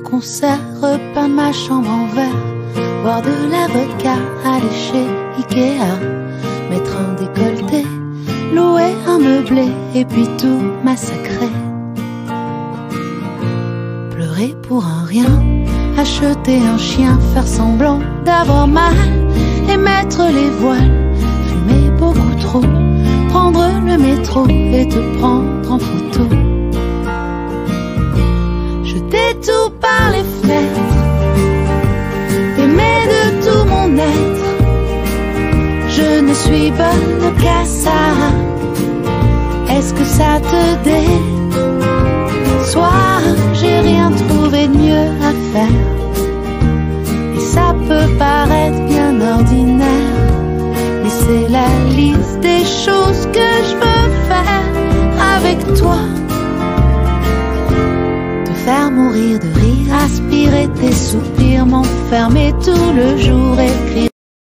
concert, repeindre ma chambre en verre, boire de la vodka, aller chez Ikea, mettre un décolleté, louer un meublé et puis tout massacrer. Pleurer pour un rien, acheter un chien, faire semblant d'avoir mal et mettre les voiles, fumer beaucoup trop, prendre le métro et te prendre en photo. Jeter tout par les fenêtres, t'aimer de tout mon être. Je ne suis bonne qu'à ça. Est-ce que ça te déçoit? J'ai rien trouvé de mieux à faire. Et ça peut paraître bien ordinaire, mais c'est la liste des choses que je veux faire avec toi. Te faire mourir de rire, aspirer tes soupirs, m'enfermer tout le jour, écrire